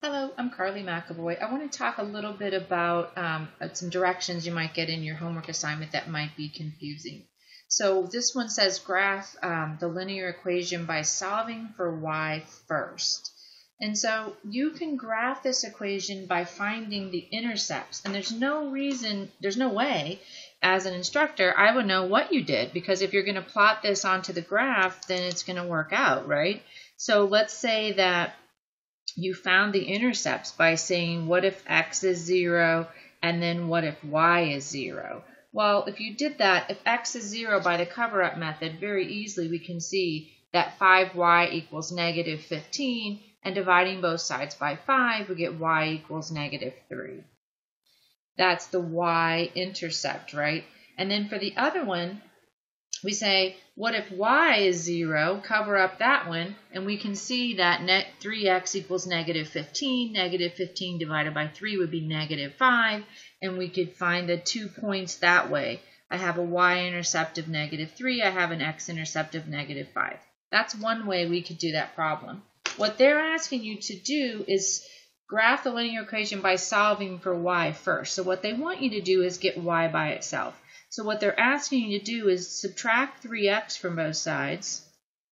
Hello, I'm Carly McAvoy. I want to talk a little bit about some directions you might get in your homework assignment that might be confusing. So this one says graph the linear equation by solving for y first. And so you can graph this equation by finding the intercepts. And there's no way as an instructor I would know what you did, because if you're going to plot this onto the graph, then it's going to work out, right? So let's say that you found the intercepts by saying, what if x is 0, and then what if y is 0? Well, if you did that, if x is 0 by the cover-up method, very easily we can see that 5y equals negative 15, and dividing both sides by 5, we get y equals negative 3. That's the y-intercept, right? And then for the other one, we say, what if y is 0? Cover up that one, and we can see that 3x equals negative 15. Negative 15 divided by 3 would be negative 5, and we could find the 2 points that way. I have a y-intercept of negative 3. I have an x-intercept of negative 5. That's one way we could do that problem. What they're asking you to do is graph the linear equation by solving for y first. So what they want you to do is get y by itself. So what they're asking you to do is subtract 3x from both sides,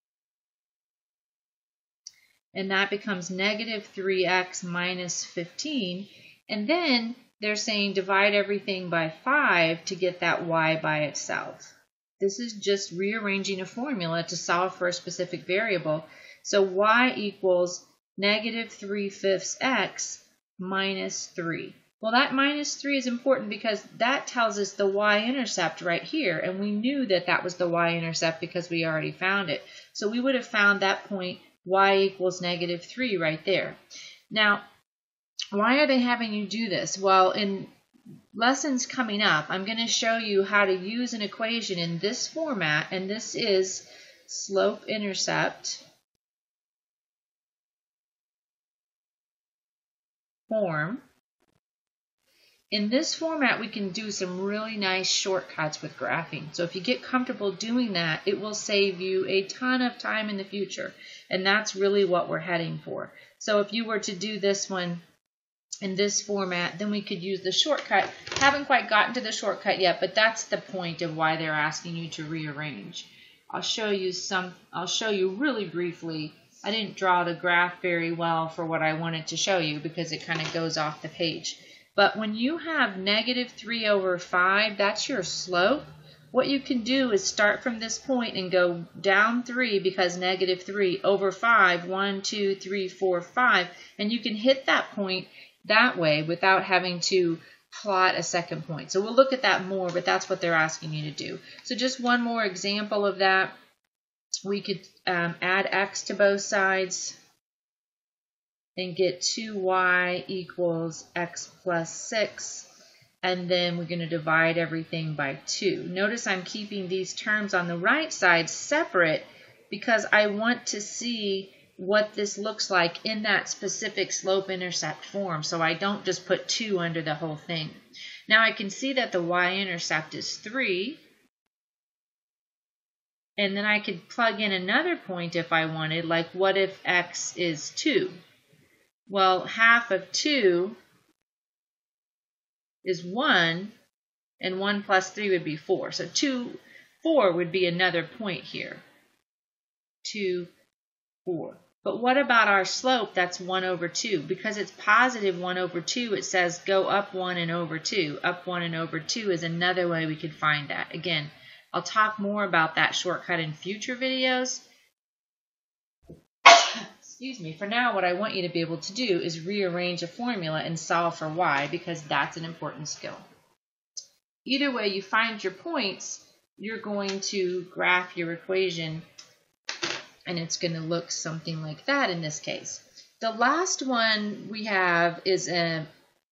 and that becomes negative 3x minus 15, and then they're saying divide everything by 5 to get that y by itself. This is just rearranging a formula to solve for a specific variable. So y equals negative 3/5 x minus 3. Well, that minus 3 is important because that tells us the y-intercept right here, and we knew that that was the y-intercept because we already found it. So we would have found that point y equals negative 3 right there. Now, why are they having you do this? Well, in lessons coming up, I'm going to show you how to use an equation in this format, and this is slope-intercept form. In this format, we can do some really nice shortcuts with graphing. So if you get comfortable doing that, it will save you a ton of time in the future. And that's really what we're heading for. So if you were to do this one in this format, then we could use the shortcut. Haven't quite gotten to the shortcut yet, but that's the point of why they're asking you to rearrange. I'll show you really briefly. I didn't draw the graph very well for what I wanted to show you because it kind of goes off the page. But when you have negative 3/5, that's your slope. What you can do is start from this point and go down 3 because negative 3/5, 1, 2, 3, 4, 5. And you can hit that point that way without having to plot a second point. So we'll look at that more, but that's what they're asking you to do. So just one more example of that. We could add x to both sides and get 2y equals x plus 6, and then we're going to divide everything by 2. Notice I'm keeping these terms on the right side separate because I want to see what this looks like in that specific slope-intercept form, so I don't just put 2 under the whole thing. Now I can see that the y-intercept is 3, and then I could plug in another point if I wanted, like what if x is 2? Well, half of 2 is 1, and 1 plus 3 would be 4. So 4 would be another point here. 2, 4. But what about our slope? That's 1/2. Because it's positive 1/2, it says go up 1 and over 2. Up 1 and over 2 is another way we could find that. Again, I'll talk more about that shortcut in future videos. Excuse me. For now, what I want you to be able to do is rearrange a formula and solve for y, because that's an important skill. Either way you find your points, you're going to graph your equation, and it's going to look something like that in this case. The last one we have is I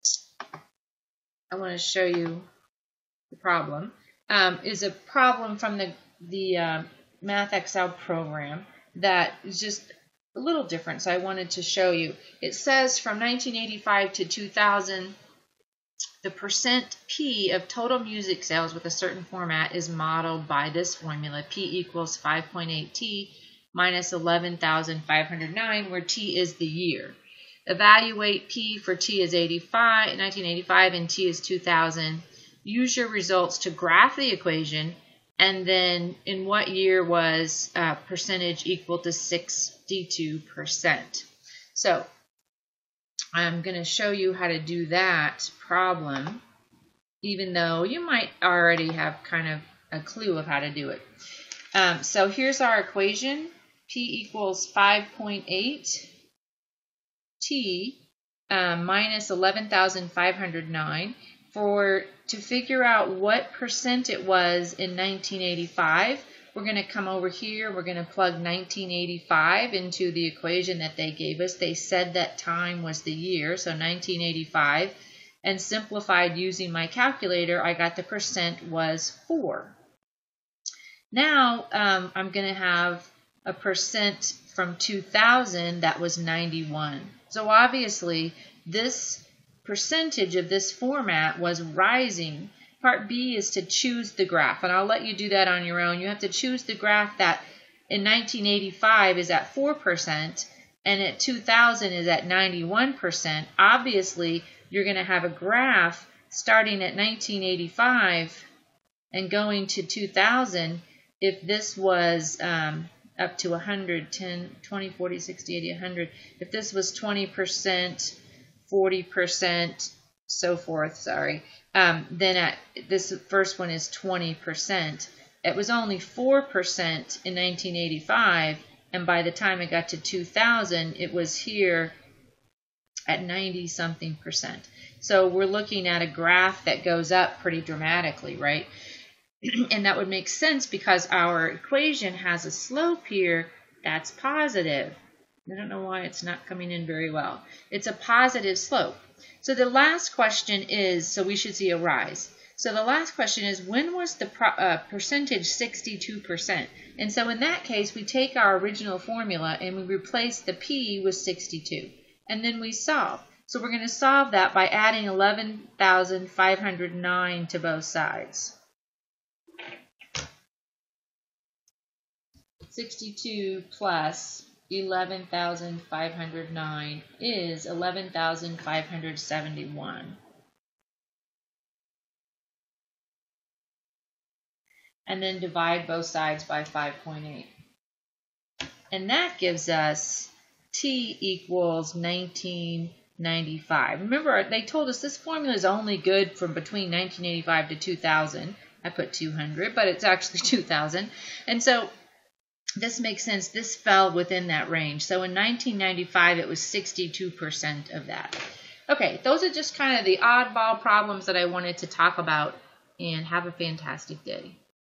want to show you the problem. Is a problem from the Math Excel program that is just a little different, so I wanted to show you. It says from 1985 to 2000, the percent P of total music sales with a certain format is modeled by this formula, P equals 5.8T minus 11,509, where T is the year. Evaluate P for T is 1985 and T is 2000. Use your results to graph the equation, and then in what year was percentage equal to 62%. So I'm going to show you how to do that problem, even though you might already have kind of a clue of how to do it. So here's our equation. P equals 5.8 T minus 11,509. To figure out what percent it was in 1985, we're going to come over here. We're going to plug 1985 into the equation that they gave us. They said that time was the year, so 1985. And simplified using my calculator, I got the percent was 4. Now I'm going to have a percent from 2000 that was 91. So obviously this percentage of this format was rising. Part B is to choose the graph, and I'll let you do that on your own. You have to choose the graph that in 1985 is at 4% and at 2000 is at 91%. Obviously, you're going to have a graph starting at 1985 and going to 2000. If this was up to 100, 10, 20, 40, 60, 80, 100, if this was 20%, 40%, so forth, then this first one is 20%. It was only 4% in 1985, and by the time it got to 2000, it was here at 90-something%. So we're looking at a graph that goes up pretty dramatically, right? And that would make sense because our equation has a slope here that's positive. I don't know why it's not coming in very well. It's a positive slope. So the last question is, so we should see a rise. So the last question is, when was the percentage 62%? And so in that case, we take our original formula and we replace the P with 62. And then we solve. So we're going to solve that by adding 11,509 to both sides. 62 plus 11,509 is 11,571. And then divide both sides by 5.8. And that gives us T equals 1995. Remember, they told us this formula is only good from between 1985 to 2000. I put 200, but it's actually 2000. And so this makes sense. This fell within that range. So in 1995, it was 62% of that. Okay, those are just kind of the oddball problems that I wanted to talk about, and have a fantastic day.